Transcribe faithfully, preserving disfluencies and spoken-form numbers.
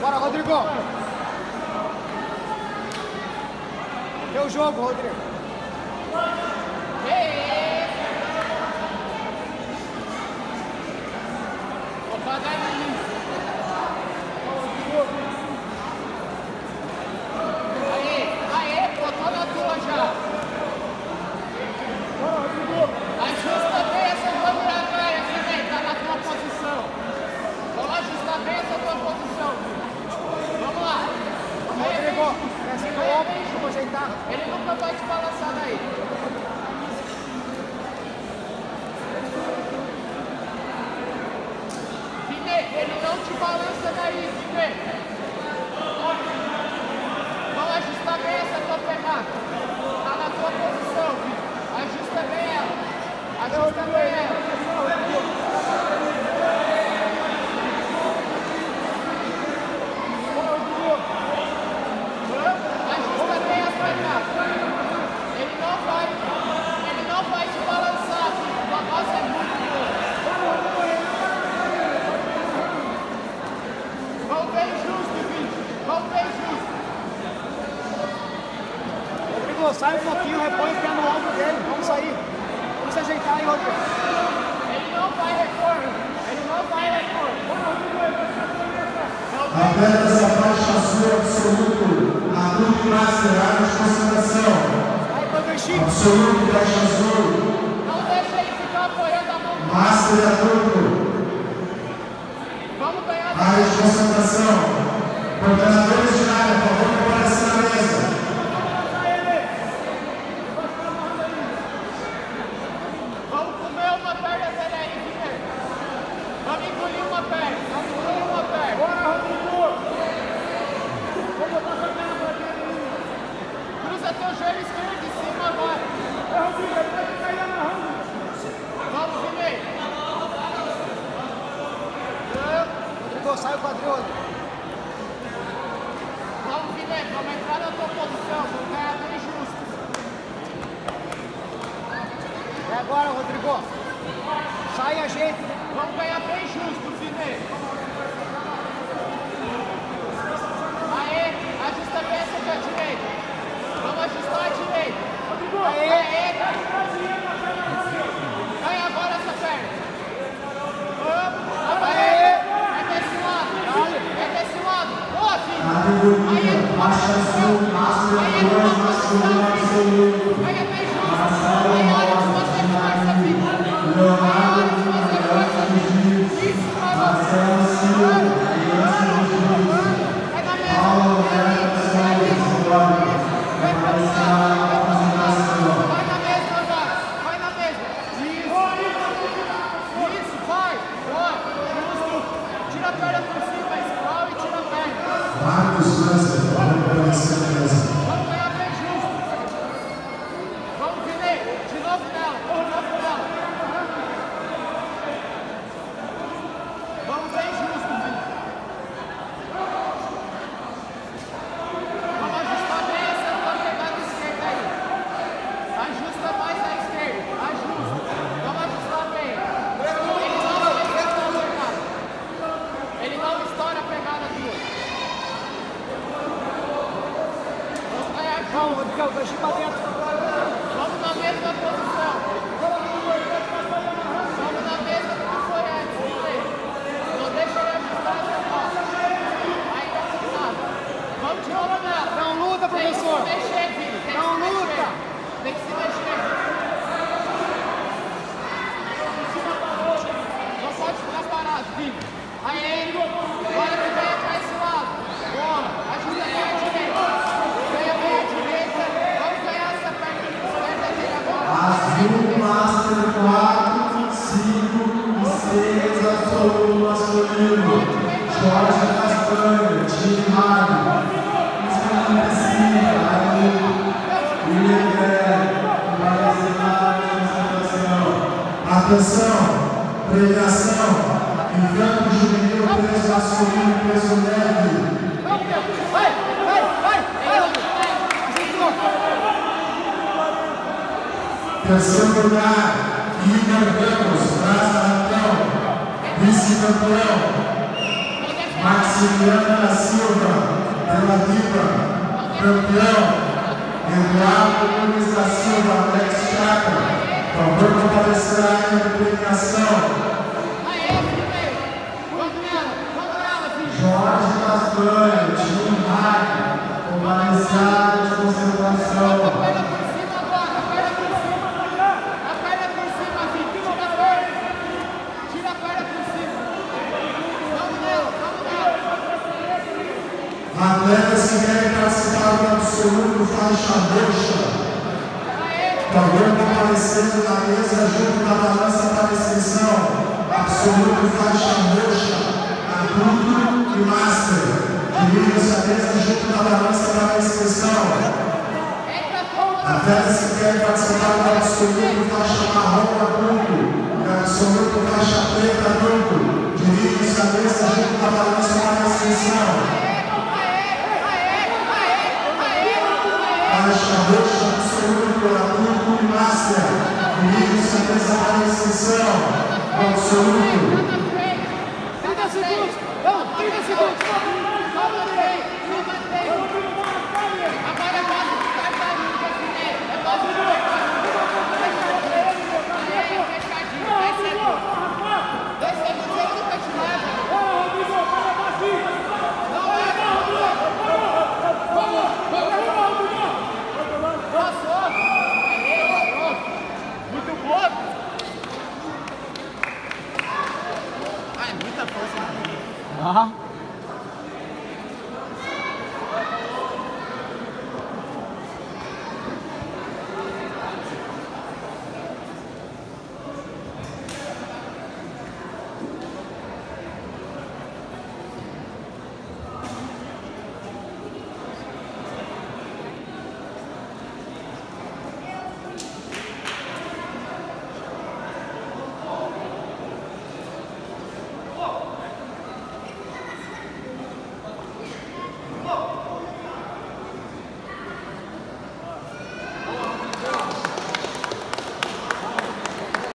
Bora, Rodrigo. Teu jogo, Rodrigo. Vou pagar no início. Aê, aê, pô, tô na tua já. Ajusta bem essa tua miraganha, também, tá na tua posição. Vamos ajustar bem essa tua posição. Vamos lá. Rodrigo, desce no ombro, vamos ajeitar. Ele nunca vai te balançar daí. Vini, ele não te balança daí, Vini. Vamos ajustar bem essa tua pegada. Tá na tua posição, Vini. Ajusta bem ela. Ajusta bem ela. Ajusta bem a pegada. Ele não vai, ele não vai te balançar, Vini. O negócio é muito bom. Vamos bem justo, Vini. Vamos bem justo. Rodrigo, sai um pouquinho, repõe o pé no ombro dele. Vamos sair. Vamos se ajeitar aí, Rodrigo. Ele não vai repor. Ele não vai repor. Aperta essa faixa azul absoluto. Adulto master, área de concentração. Aí, Padrechinho. Absoluto, faixa azul. Não deixa ele ficar apoiando a mão. Master adulto. Vamos ganhar. Área de concentração. Coordenadores de área, por favor, comparecer na mesa. Vamos comer uma perna dele aí, Vini. Vamos engolir uma perna. Vamos engolir uma perna. Bora, Rodrigo. Vamos botar essa perna pra dentro. Cruza teu joelho esquerdo em cima agora. É, Rodrigo, ele vai ficar aí amarrando. Vamos, Vini. Rodrigo, sai o quadril, Rodrigo. Vamos, Vini. Vamos entrar na tua posição. Vamos ganhar bem justo. É agora, Rodrigo. Sai e ajeita. Vamos ganhar bem justo, Vini. Aê, ajusta bem essa aqui à direita. Vamos ajustar a direita. Aê, aê. Ganha agora essa perna. Vamos. Aê. É desse lado. É desse lado. Boa, Vini. Aí é tua posição. Aí é tua posição, Vini. Ganha bem justo. Aí é hora de fazer força, Vini. Aí é hora de fazer força, Vini. Isso, Marcelo. Pega a mesa. Vai pra cima. Vai na mesa agora. Vai na mesa. Isso. Isso, vai. Boa. Justo. Tira a perna por cima, scroll e tira a perna. Marcos Lancer, por favor, comparecer na mesa. Vamos ganhar bem justo. Vamos, Vini. De novo nela. De novo nela. Vamos bem justo, Vini. Vamos ajustar bem essa tua pegada esquerda aí. Ajusta mais à esquerda. Ajusta. Vamos ajustar bem. Ele não vai estoura a pegada. Ele não estoura a pegada tua. Vamos ganhar justo. Vamos, Rodrigo, deixa pra dentro. Vamos na mesma posição. Vamos na mesma que foi antes. Não deixa ele ajustar essa bola. Aí tá sentado. Vamos de novo nela. Não luta, professor. Tem que se mexer, Vini. Tem que Não se mexer. luta. Tem que se mexer. Não pode ficar parado, Vini. Aí, agora que venha pra esse lado. Boa. Ajuda bem a direita. Ganha bem a direita. Vamos ganhar essa perna esquerda dele agora. Azul, Master quatro, cinco e seis, absoluto masculino. Jorge Castanho, Tim Rádio. Ismael Silva, William Guerra, comparecer na área de concentração. Atenção, premiação, encanto juvenil, preço masculino, preço leve. Vai, vai, vai, vai, Rodrigo. Terceiro lugar, Igor Ramos, Praça Ratão. Vice-campeão, Maximiliano da Silva. campeão. Eduardo Nunes da Silva, Alex Chakra, favor comparecer à área de premiação. Jorge Castanho, Tim Hague, comparecer à área de concentração. A perna por cima agora, a perna por cima. A perna por cima, filho. Tira a perna. Tira a perna por cima. Vamos nela, vamos nela. Atletas que querem participar do absoluto faixa roxa, favor comparecendo na mesa junto da balança para inscrição. Absoluto faixa roxa, adulto e master. Dirige-se a mesa junto da balança para inscrição. Atletas que querem participar do absoluto faixa marrom adulto e absoluto faixa preta adulto. Dirige-se a mesa junto da balança para inscrição. Faixa roxa absoluto adulto e master. Dirige-se a mesa para inscrição. Absoluto.